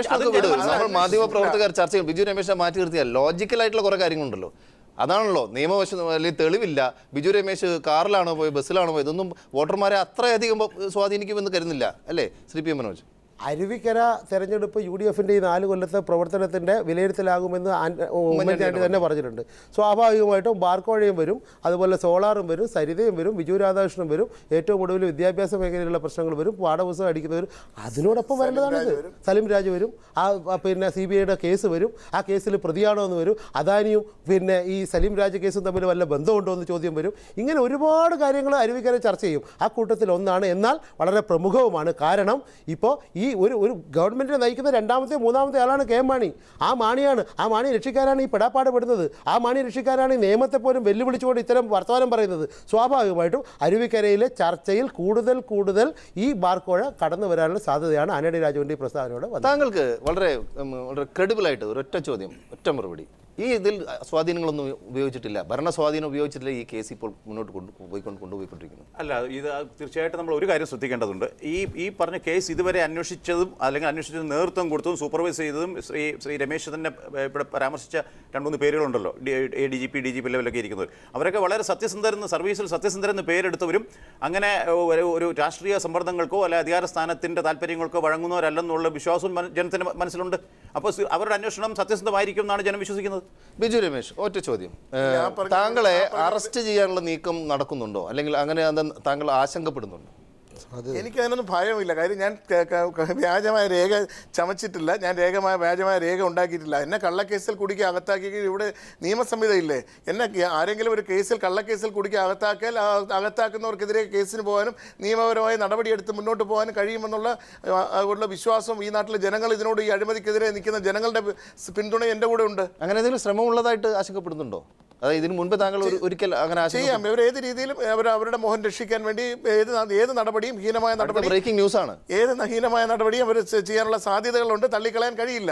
നമ്മൾ മാധ്യമ പ്രവർത്തകർ ചർച്ച ചെയ്യും. ബിജു രമേശിനെ മാറ്റി നിർത്തിയാൽ ലോജിക്കലായിട്ടുള്ള കുറേ കാര്യങ്ങളുണ്ടല്ലോ. അതാണല്ലോ നിയമവശം, അല്ലെങ്കിൽ തെളിവില്ല. ബിജു രമേശ് കാറിലാണോ പോയത്, ബസ്സിലാണോ പോയത്, ഇതൊന്നും വോട്ടർമാരെ അത്രയധികം സ്വാധീനിക്കുമെന്ന് കരുതുന്നില്ല. അല്ലേ ശ്രീ പി എം മനോജ്? അരുവിക്കര തെരഞ്ഞെടുപ്പ് യു ഡി എഫിൻ്റെ ഈ നാല് കൊല്ലത്തെ പ്രവർത്തനത്തിൻ്റെ വിലയിരുത്തലാകുമെന്ന് ഉമ്മൻചാണ്ടി തന്നെ പറഞ്ഞിട്ടുണ്ട്. സ്വാഭാവികമായിട്ടും ബാർക്കോഴയും വരും, അതുപോലെ സോളാറും വരും, സരിതയും വരും, ബിജു രാധാകൃഷ്ണൻ വരും, ഏറ്റവും ഒടുവിൽ വിദ്യാഭ്യാസ മേഖലയിലുള്ള പ്രശ്നങ്ങൾ വരും, പാഠപുസ്തകം അടിക്കുന്നവരും. അതിനോടൊപ്പം വരേണ്ടതാണിത്. സലിം രാജ് വരും, ആ പിന്നെ സി ബി ഐയുടെ കേസ് വരും, ആ കേസിൽ പ്രതിയാണോ എന്ന് വരും, അദാനിയും പിന്നെ ഈ സലിം രാജ് കേസും തമ്മിൽ വല്ല ബന്ധമുണ്ടോ എന്ന് ചോദ്യം വരും. ഇങ്ങനെ ഒരുപാട് കാര്യങ്ങൾ അരുവിക്കര ചർച്ച ചെയ്യും. ആ കൂട്ടത്തിൽ ഒന്നാണ്, എന്നാൽ വളരെ പ്രമുഖവുമാണ്. കാരണം ഇപ്പോൾ ഈ ഈ ഒരു ഒരു ഗവൺമെൻറ്റിനെ നയിക്കുന്ന രണ്ടാമത്തെ മൂന്നാമത്തെ ആളാണ് കെ എം മാണി. ആ മാണിയാണ്, ആ മാണി രക്ഷിക്കാനാണ് ഈ പെടാപ്പാട് പെടുന്നത്. ആ മാണി രക്ഷിക്കാനാണ് ഈ നിയമത്തെ പോലും വെല്ലുവിളിച്ചുകൊണ്ട് ഇത്തരം വർത്തമാനം പറയുന്നത്. സ്വാഭാവികമായിട്ടും അരുവിക്കരയിലെ ചർച്ചയിൽ കൂടുതൽ കൂടുതൽ ഈ ബാർക്കോഴ കടന്നു വരാനുള്ള സാധ്യതയാണ് ആന്റണി രാജുവിൻ്റെ ഈ പ്രസ്താവനയോട്. താങ്കൾക്ക് വളരെ വളരെ ക്രെഡിബിളായിട്ട് ഒരൊറ്റ ചോദ്യം, ഒറ്റ മറുപടി. ഈ ഇതിൽ സ്വാധീനങ്ങളൊന്നും ഉപയോഗിച്ചിട്ടില്ല, ഭരണ സ്വാധീനം ഉപയോഗിച്ചിട്ടില്ല ഈ കേസ് ഇപ്പോൾ മുന്നോട്ട് കൊണ്ടുപോയിക്കൊണ്ട് കൊണ്ടുപോയിക്കൊണ്ടിരിക്കുന്നു. അല്ല, ഇത് തീർച്ചയായിട്ടും നമ്മൾ ഒരു കാര്യം ശ്രദ്ധിക്കേണ്ടതുണ്ട്. ഈ ഈ പറഞ്ഞ കേസ് ഇതുവരെ അന്വേഷിച്ചതും അല്ലെങ്കിൽ അന്വേഷിച്ചതും നേതൃത്വം കൊടുത്തതും സൂപ്പർവൈസ് ചെയ്തതും ശ്രീ ശ്രീ രമേശ് തന്നെ ഇവിടെ പരാമർശിച്ച രണ്ട് മൂന്ന് പേരുകളുണ്ടല്ലോ, A D G P D G P ലെവലൊക്കെ ഇരിക്കുന്നവർ. അവരൊക്കെ വളരെ സത്യസന്ധരെന്ന്, സർവീസിൽ സത്യസന്ധരെന്ന് പേരെടുത്തവരും അങ്ങനെ ഒരു രാഷ്ട്രീയ സമ്മർദ്ദങ്ങൾക്കോ അല്ലെ അധികാര സ്ഥാനത്തിൻ്റെ താല്പര്യങ്ങൾക്കോ വഴങ്ങുന്നവരല്ലെന്നുള്ള വിശ്വാസവും ജനത്തിന് മനസ്സിലുണ്ട്. അപ്പോൾ അവരുടെ അന്വേഷണം സത്യസന്ധമായിരിക്കും എന്നാണ് ജനം വിശ്വസിക്കുന്നത്. ബിജു രമേശ്, ഒറ്റ ചോദ്യം. താങ്കളെ അറസ്റ്റ് ചെയ്യാനുള്ള നീക്കം നടക്കുന്നുണ്ടോ, അല്ലെങ്കിൽ അങ്ങനെ താങ്കൾ ആശങ്കപ്പെടുന്നുണ്ടോ? എനിക്കതിനൊന്നും ഭയമില്ല. കാര്യം ഞാൻ വ്യാജമായ രേഖ ചമച്ചിട്ടില്ല, ഞാൻ രേഖമായ വ്യാജമായ രേഖ ഉണ്ടാക്കിയിട്ടില്ല. എന്നെ കള്ളക്കേസിൽ കുടുക്കി അകത്താക്കി ഇവിടെ നിയമസംഹിതയില്ലേ, എന്നെ ആരെങ്കിലും ഒരു കേസിൽ കള്ളക്കേസിൽ കുടുക്കി അകത്താക്കിയാൽ അകത്താക്കുന്നവർക്കെതിരെ കേസിന് പോകാനും നിയമപരമായ നടപടിയെടുത്ത് മുന്നോട്ട് പോകാനും കഴിയുമെന്നുള്ള ഉള്ള വിശ്വാസം ഈ നാട്ടിലെ ജനങ്ങൾ, ഇതിനോട് ഈ അഴിമതിക്കെതിരെ നിൽക്കുന്ന ജനങ്ങളുടെ പിന്തുണ എൻ്റെ കൂടെ ഉണ്ട്. അങ്ങനെ എന്തെങ്കിലും ശ്രമമുള്ളതായിട്ട് ആശങ്കപ്പെടുന്നുണ്ടോ? അതായത് ഇതിന് മുൻപ് താങ്കൾ ഒരിക്കൽ അങ്ങനെ ചെയ്യാം. ഇവർ ഏത് രീതിയിലും അവർ അവരുടെ മോഹൻ രക്ഷിക്കാൻ വേണ്ടി ഏത് ഏത് നടപടിയും ഹീനമായ നടപടി, ബ്രേക്കിംഗ് ന്യൂസ് ആണ്, ഏത് ഹീനമായ നടപടിയും അവർ ചെയ്യാനുള്ള സാധ്യതകളുണ്ട്, തള്ളിക്കളയാൻ കഴിയില്ല.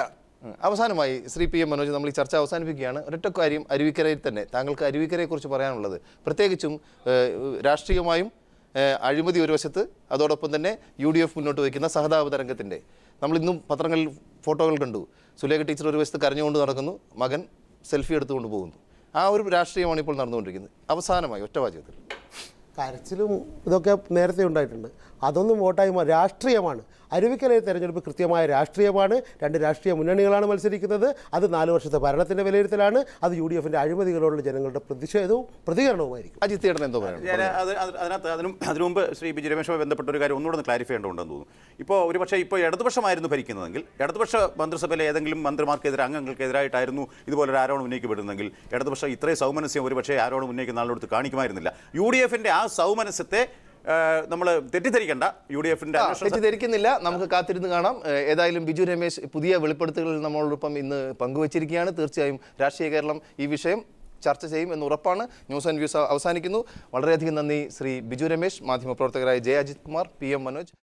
അവസാനമായി ശ്രീ പി എം മനോജ്, നമ്മൾ ഈ ചർച്ച അവസാനിപ്പിക്കുകയാണ്. ഒരൊറ്റ കാര്യം അരുവിക്കരയിൽ തന്നെ താങ്കൾക്ക് അരുവിക്കരയെക്കുറിച്ച് പറയാനുള്ളത്, പ്രത്യേകിച്ചും രാഷ്ട്രീയമായും അഴിമതി ഒരു വശത്ത്, അതോടൊപ്പം തന്നെ യു ഡി എഫ് മുന്നോട്ട് വയ്ക്കുന്ന സഹതാപ രംഗത്തിൻ്റെ നമ്മളിന്നും പത്രങ്ങളിൽ ഫോട്ടോകൾ കണ്ടു. സുലേഖ ടീച്ചർ ഒരു വശത്ത് കരഞ്ഞുകൊണ്ട് നടക്കുന്നു, മകൻ സെൽഫി എടുത്തുകൊണ്ട് പോകുന്നു. ആ ഒരു രാഷ്ട്രീയമാണ് ഇപ്പോൾ നടന്നുകൊണ്ടിരിക്കുന്നത്. അവസാനമായി ഒറ്റവാചകത്തിൽ കരച്ചിലും ഇതൊക്കെ നേരത്തെ ഉണ്ടായിട്ടുണ്ട്. അതൊന്നും വോട്ടായി രാഷ്ട്രീയമാണ്. അരുവിക്കരയിൽ തെരഞ്ഞെടുപ്പ് കൃത്യമായ രാഷ്ട്രീയമാണ്. രണ്ട് രാഷ്ട്രീയ മുന്നണികളാണ് മത്സരിക്കുന്നത്. അത് നാല് വർഷത്തെ ഭരണത്തിൻ്റെ വിലയിരുത്തലാണ്. അത് യു ഡി എഫിൻ്റെ അഴിമതികളോടുള്ള ജനങ്ങളുടെ പ്രതിഷേധവും പ്രതികരണവുമായിരിക്കും. അജിത് ചേട്ടൻ എന്തോ പറയാം. ഞാൻ അത് അതിനകത്ത് അതിനും അതിനു മുമ്പ് ശ്രീ ബിജു രമേശുമായി ബന്ധപ്പെട്ട ഒരു കാര്യം ഒന്നുകൂടെ ഒന്ന് ക്ലാരിഫൈ ചെയ്യേണ്ടതുണ്ടെന്ന് തോന്നുന്നു. ഇപ്പോൾ ഒരു പക്ഷേ ഇപ്പോൾ ഇടതുപക്ഷമായിരുന്നു ഭരിക്കുന്നതെങ്കിൽ, ഇടതുപക്ഷ മന്ത്രിസഭയിലെ ഏതെങ്കിലും മന്ത്രിമാർക്കെതിരെ അംഗങ്ങൾക്കെതിരായിട്ടായിരുന്നു ഇതുപോലൊരു ആരോപണം ഉന്നയിക്കപ്പെടുന്നതെങ്കിൽ, ഇടതുപക്ഷം ഇത്രയും സൗമനസ്യം ഒരു പക്ഷേ ആരോപണം ഉന്നയിക്കുന്ന ആളോട് കാണിക്കുമായിരുന്നില്ല. യു ഡി എഫിൻ്റെ ആ സൗമനസ്യത്തെ നമ്മൾ തെറ്റിദ്ധരിക്കേണ്ട. യു ഡി എഫിൻ്റെ തെറ്റിദ്ധരിക്കുന്നില്ല. നമുക്ക് കാത്തിരുന്ന് കാണാം. ഏതായാലും ബിജു രമേശ് പുതിയ വെളിപ്പെടുത്തലുകൾ നമ്മളോടൊപ്പം ഇന്ന് പങ്കുവച്ചിരിക്കുകയാണ്. തീർച്ചയായും രാഷ്ട്രീയ കേരളം ഈ വിഷയം ചർച്ച ചെയ്യും എന്ന് ഉറപ്പാണ്. ന്യൂസ് ആൻഡ് വ്യൂസ് അവസാനിക്കുന്നു. വളരെയധികം നന്ദി ശ്രീ ബിജു രമേശ്, മാധ്യമപ്രവർത്തകരായ J Ajith Kumar, P M Manoj.